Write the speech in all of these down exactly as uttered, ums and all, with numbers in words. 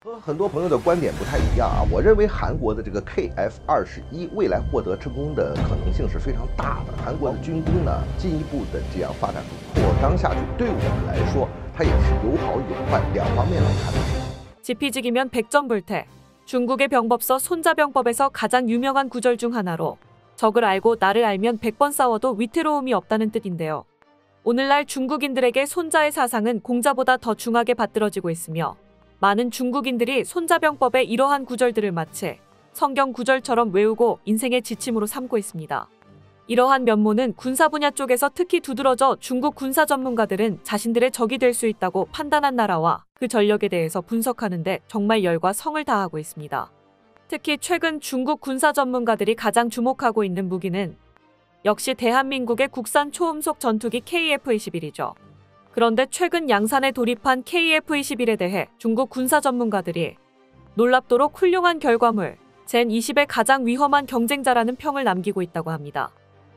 和很多朋友的观点不太一样啊，我认为韩国的这个 K F 二十一未来获得成功的可能性是非常大的。韩国的军工呢，进一步的这样发展和扩张下去，对我们来说，它也是有好有坏两方面来看的。 지피지기면 백전불태. 중국의 병법서 손자병법에서 가장 유명한 구절 중 하나로 적을 알고 나를 알면 백 번 싸워도 위태로움이 없다는 뜻인데요. 오늘날 중국인들에게 손자의 사상은 공자보다 더 중하게 받들어지고 있으며 많은 중국인들이 손자병법의 이러한 구절들을 마치 성경 구절처럼 외우고 인생의 지침으로 삼고 있습니다. 이러한 면모는 군사 분야 쪽에서 특히 두드러져 중국 군사 전문가들은 자신들의 적이 될 수 있다고 판단한 나라와 그 전력에 대해서 분석하는데 정말 열과 성을 다하고 있습니다. 특히 최근 중국 군사 전문가들이 가장 주목하고 있는 무기는 역시 대한민국의 국산 초음속 전투기 케이 에프 이십일이죠. 그런데 최근 양산에 돌입한 케이 에프 이십일에 대해 중국 군사 전문가들이 놀랍도록 훌륭한 결과물, 젠 이십의 가장 위험한 경쟁자라는 평을 남기고 있다고 합니다.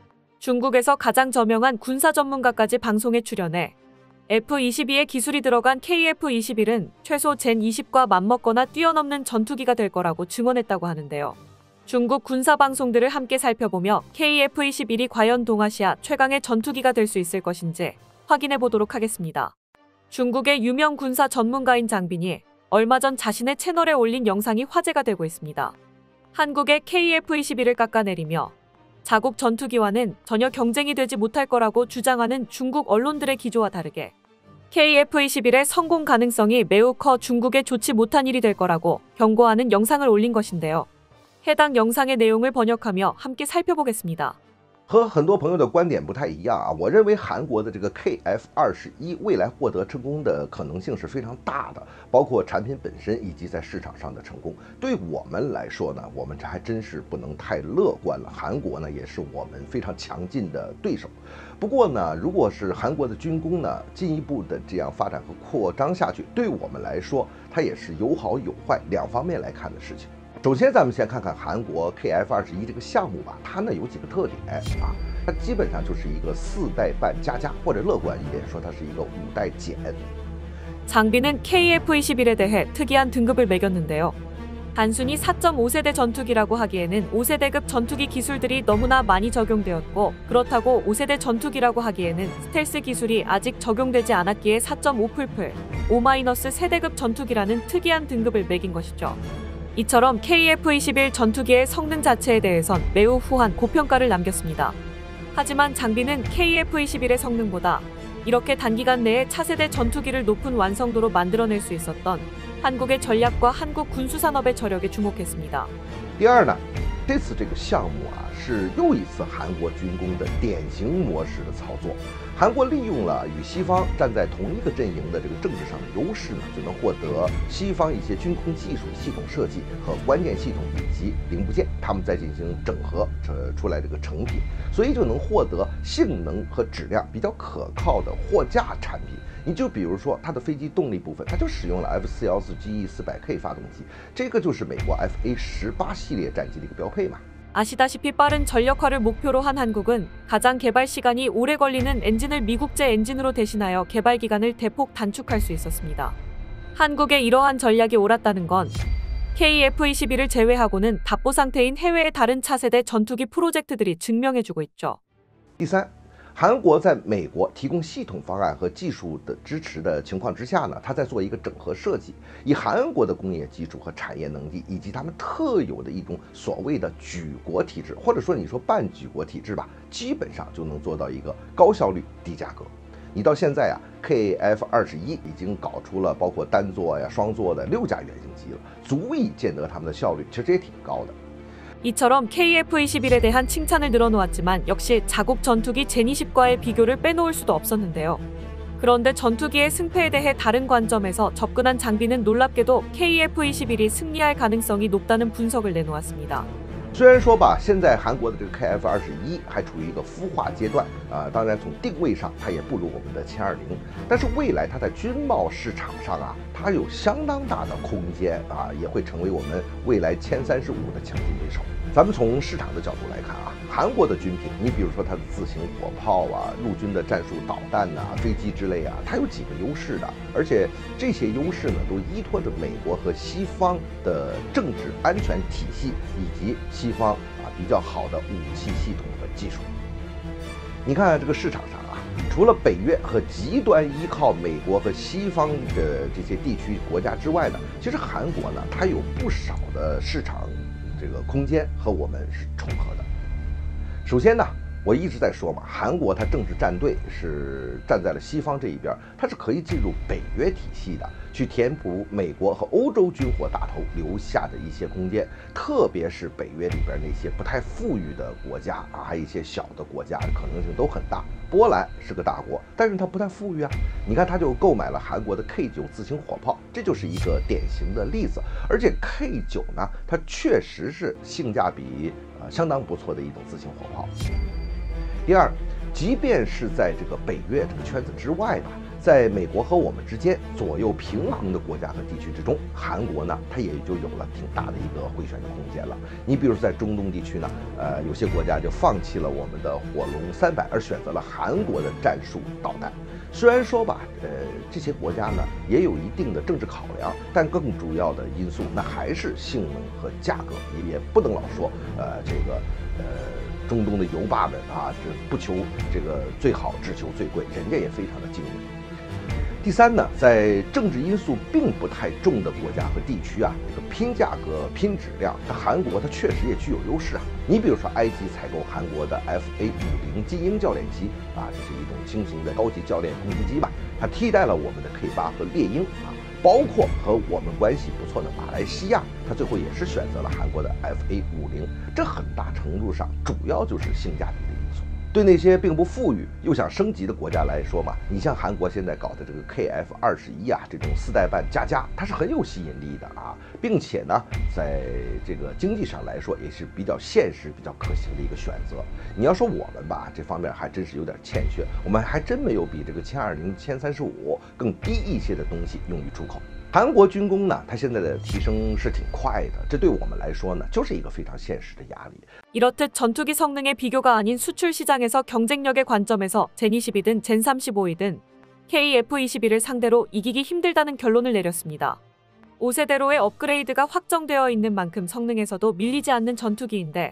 중국에서 가장 저명한 군사 전문가까지 방송에 출연해 에프 이십이의 기술이 들어간 케이 에프 이십일은 최소 젠 이십과 맞먹거나 뛰어넘는 전투기가 될 거라고 증언했다고 하는데요. 중국 군사 방송들을 함께 살펴보며 케이 에프 이십일이 과연 동아시아 최강의 전투기가 될 수 있을 것인지 확인해 보도록 하겠습니다. 중국의 유명 군사 전문가인 장빈이 얼마 전 자신의 채널에 올린 영상이 화제가 되고 있습니다. 한국의 케이 에프 이십일을 깎아내리며 자국 전투기와는 전혀 경쟁이 되지 못할 거라고 주장하는 중국 언론들의 기조와 다르게 케이 에프 이십일의 성공 가능성이 매우 커 중국에 좋지 못한 일이 될 거라고 경고하는 영상을 올린 것인데요. 해당 영상의 내용을 번역하며 함께 살펴보겠습니다. 和很多朋友的观点不太一样啊，我认为韩国的这个 K F 二十一未来获得成功的可能性是非常大的，包括产品本身以及在市场上的成功。对我们来说呢，我们这还真是不能太乐观了。韩国呢，也是我们非常强劲的对手。不过呢，如果是韩国的军工呢进一步的这样发展和扩张下去，对我们来说，它也是有好有坏两方面来看的事情。 首先，咱们先看看韩国 K F 二十一这个项目吧，它呢有几个特点啊，它基本上就是一个四代半加加，或者乐观一点说，它是一个五代减。 장비는 케이 에프 이십일에 대해 특이한 등급을 매겼는데요. 단순히 사 점 오 세대 전투기라고 하기에는 오 세대급 전투기 기술들이 너무나 많이 적용되었고 그렇다고 오 세대 전투기라고 하기에는 스텔스 기술이 아직 적용되지 않았기에 사 점 오 풀풀, 오 세대급 전투기라는 특이한 등급을 매긴 것이죠. 이처럼 케이 에프 이십일 전투기의 성능 자체에 대해선 매우 후한 고평가를 남겼습니다. 하지만 장비는 케이 에프 이십일의 성능보다 이렇게 단기간 내에 차세대 전투기를 높은 완성도로 만들어낼 수 있었던 한국의 전략과 한국 군수산업의 저력에 주목했습니다. 第二呢，这次这个项目啊，是又一次韩国军工的典型模式的操作。韩国利用了与西方站在同一个阵营的这个政治上的优势呢，就能获得西方一些军工技术、系统设计和关键系统以及零部件，他们再进行整合，呃，出来这个成品，所以就能获得性能和质量比较可靠的货架产品。 你就比如说它的飞机动力部分，它就使用了 F 四幺四 G E 四百K 发动机，这个就是美国 F A 十八系列战机的一个标配嘛。 아시다시피 빠른 전력화를 목표로 한 한국은 가장 개발 시간이 오래 걸리는 엔진을 미국제 엔진으로 대신하여 개발 기간을 대폭 단축할 수 있었습니다. 한국의 이러한 전략이 옳았다는 건 케이 에프 이십일을 제외하고는 답보 상태인 해외의 다른 차세대 전투기 프로젝트들이 증명해주고 있죠. 第三， 韩国在美国提供系统方案和技术的支持的情况之下呢，它在做一个整合设计，以韩国的工业基础和产业能力，以及他们特有的一种所谓的举国体制，或者说你说半举国体制吧，基本上就能做到一个高效率、低价格。你到现在啊 ，K F 二十一已经搞出了包括单座呀、双座的六架原型机了，足以见得他们的效率其实也挺高的。 이처럼 케이 에프 이십일에 대한 칭찬을 늘어놓았지만 역시 자국 전투기 젠 이십과의 비교를 빼놓을 수도 없었는데요. 그런데 전투기의 승패에 대해 다른 관점에서 접근한 장비는 놀랍게도 케이 에프 이십일이 승리할 가능성이 높다는 분석을 내놓았습니다. 虽然说吧，现在韩国的这个 K F 二十一还处于一个孵化阶段啊，当然从定位上它也不如我们的歼二零，但是未来它在军贸市场上啊，它有相当大的空间啊，也会成为我们未来歼三十五的强劲对手。咱们从市场的角度来看啊，韩国的军品，你比如说它的自行火炮啊、陆军的战术导弹呐、飞机之类啊，它有几个优势的，而且这些优势呢，都依托着美国和西方的政治安全体系以及西方啊比较好的武器系统的技术。你看这个市场上啊，除了北约和极端依靠美国和西方的这些地区国家之外呢，其实韩国呢，它有不少的市场这个空间和我们是重合的。首先呢，我一直在说嘛，韩国它政治站队是站在了西方这一边，它是可以进入北约体系的，去填补美国和欧洲军火大头留下的一些空间，特别是北约里边那些不太富裕的国家啊，还有一些小的国家，可能性都很大。波兰是个大国，但是它不太富裕啊，你看它就购买了韩国的 K 九自行火炮，这就是一个典型的例子。而且 K 九呢，它确实是性价比呃相当不错的一种自行火炮。第二，即便是在这个北约这个圈子之外吧，在美国和我们之间左右平衡的国家和地区之中，韩国呢，它也就有了挺大的一个回旋的空间了。你比如说在中东地区呢，呃，有些国家就放弃了我们的火龙三百，而选择了韩国的战术导弹。虽然说吧，呃，这些国家呢也有一定的政治考量，但更主要的因素那还是性能和价格。你也不能老说，呃，这个，呃。中东的油霸们啊，这不求这个最好，只求最贵，人家也非常的精明。第三呢，在政治因素并不太重的国家和地区啊，这个拼价格、拼质量，它韩国它确实也具有优势啊。你比如说，埃及采购韩国的 F A 五零精英教练机啊，这是一种轻型的高级教练攻击机吧，它替代了我们的 K 八和猎鹰啊。包括和我们关系不错的马来西亚，它最后也是选择了韩国的 F A 五零，这很大程度上主要就是性价比的因素。对那些并不富裕又想升级的国家来说嘛，你像韩国现在搞的这个 K F 二十一啊，这种四代半加加，它是很有吸引力的啊，并且呢，在这个经济上来说也是比较现实、比较可行的一个选择。你要说我们吧，这方面还真是有点欠缺，我们还真没有比这个歼二零、歼三十五更低一些的东西用于出口。韩国军工呢，它现在的提升是挺快的，这对我们来说呢，就是一个非常现实的压力。 이렇듯 전투기 성능의 비교가 아닌 수출 시장에서 경쟁력의 관점에서 젠 이십이든 젠 삼십오이든 케이 에프 이십일을 상대로 이기기 힘들다는 결론을 내렸습니다. 오 세대로의 업그레이드가 확정되어 있는 만큼 성능에서도 밀리지 않는 전투기인데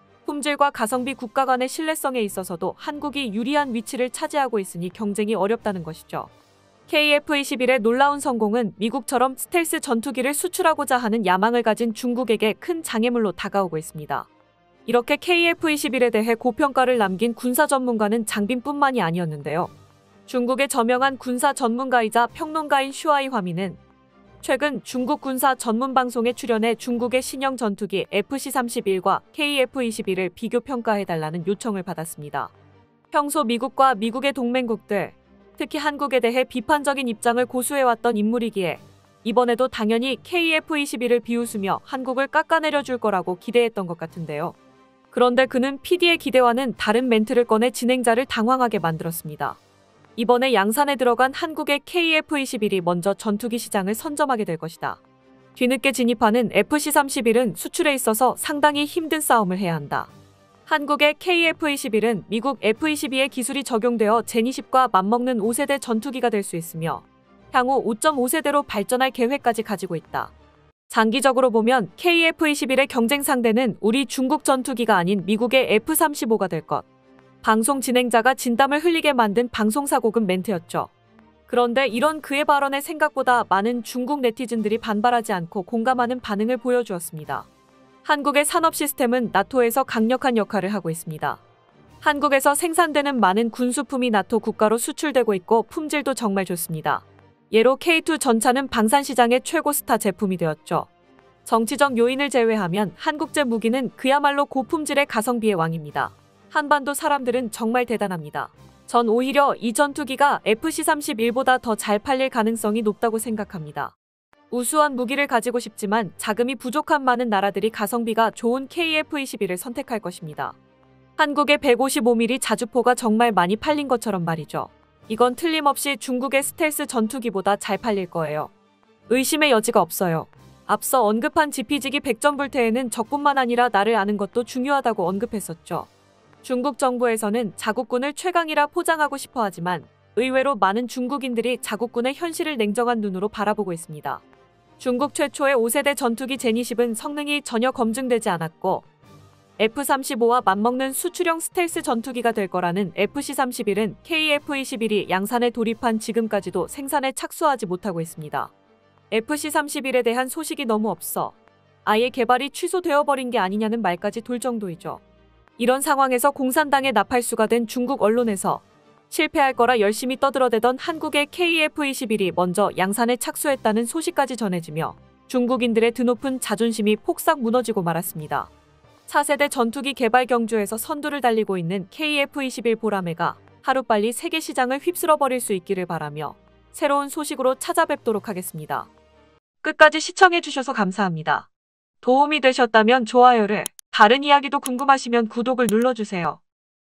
품질과 가성비 국가 간의 신뢰성에 있어서도 한국이 유리한 위치를 차지하고 있으니 경쟁이 어렵다는 것이죠. 케이 에프 이십일의 놀라운 성공은 미국처럼 스텔스 전투기를 수출하고자 하는 야망을 가진 중국에게 큰 장애물로 다가오고 있습니다. 이렇게 케이 에프 이십일에 대해 고평가를 남긴 군사 전문가는 장빈뿐만이 아니었는데요. 중국의 저명한 군사 전문가이자 평론가인 슈아이 화미는 최근 중국 군사 전문 방송에 출연해 중국의 신형 전투기 에프 씨 삼십일과 케이 에프 이십일을 비교 평가해달라는 요청을 받았습니다. 평소 미국과 미국의 동맹국들, 특히 한국에 대해 비판적인 입장을 고수해왔던 인물이기에 이번에도 당연히 케이 에프 이십일을 비웃으며 한국을 깎아내려줄 거라고 기대했던 것 같은데요. 그런데 그는 피디의 기대와는 다른 멘트를 꺼내 진행자를 당황하게 만들었습니다. 이번에 양산에 들어간 한국의 케이 에프 이십일이 먼저 전투기 시장을 선점하게 될 것이다. 뒤늦게 진입하는 에프 씨 삼십일은 수출에 있어서 상당히 힘든 싸움을 해야 한다. 한국의 케이 에프 이십일은 미국 에프 이십이의 기술이 적용되어 젠 이십과 맞먹는 오 세대 전투기가 될 수 있으며 향후 오 점 오 세대로 발전할 계획까지 가지고 있다. 장기적으로 보면 케이 에프 이십일의 경쟁 상대는 우리 중국 전투기가 아닌 미국의 에프 삼십오가 될 것. 방송 진행자가 진땀을 흘리게 만든 방송사고급 멘트였죠. 그런데 이런 그의 발언에 생각보다 많은 중국 네티즌들이 반발하지 않고 공감하는 반응을 보여주었습니다. 한국의 산업 시스템은 나토에서 강력한 역할을 하고 있습니다. 한국에서 생산되는 많은 군수품이 나토 국가로 수출되고 있고 품질도 정말 좋습니다. 예로 케이 투 전차는 방산시장의 최고 스타 제품이 되었죠. 정치적 요인을 제외하면 한국제 무기는 그야말로 고품질의 가성비의 왕입니다. 한반도 사람들은 정말 대단합니다. 전 오히려 이 전투기가 에프 씨 삼십일보다 더 잘 팔릴 가능성이 높다고 생각합니다. 우수한 무기를 가지고 싶지만 자금이 부족한 많은 나라들이 가성비가 좋은 케이에프 이십일을 선택할 것입니다. 한국의 백오십오 밀리미터 자주포가 정말 많이 팔린 것처럼 말이죠. 이건 틀림없이 중국의 스텔스 전투기보다 잘 팔릴 거예요. 의심의 여지가 없어요. 앞서 언급한 지피지기 백전불태에는 적뿐만 아니라 나를 아는 것도 중요하다고 언급했었죠. 중국 정부에서는 자국군을 최강이라 포장하고 싶어 하지만 의외로 많은 중국인들이 자국군의 현실을 냉정한 눈으로 바라보고 있습니다. 중국 최초의 오 세대 전투기 제니십은 성능이 전혀 검증되지 않았고 에프 삼십오와 맞먹는 수출형 스텔스 전투기가 될 거라는 에프씨 삼십일은 케이에프 이십일이 양산에 돌입한 지금까지도 생산에 착수하지 못하고 있습니다. 에프씨 삼십일에 대한 소식이 너무 없어 아예 개발이 취소되어 버린 게 아니냐는 말까지 돌 정도이죠. 이런 상황에서 공산당의 나팔수가 된 중국 언론에서 실패할 거라 열심히 떠들어대던 한국의 케이에프 이십일이 먼저 양산에 착수했다는 소식까지 전해지며 중국인들의 드높은 자존심이 폭삭 무너지고 말았습니다. 차세대 전투기 개발 경주에서 선두를 달리고 있는 케이에프 이십일 보라매가 하루빨리 세계 시장을 휩쓸어버릴 수 있기를 바라며 새로운 소식으로 찾아뵙도록 하겠습니다. 끝까지 시청해주셔서 감사합니다. 도움이 되셨다면 좋아요를, 다른 이야기도 궁금하시면 구독을 눌러주세요.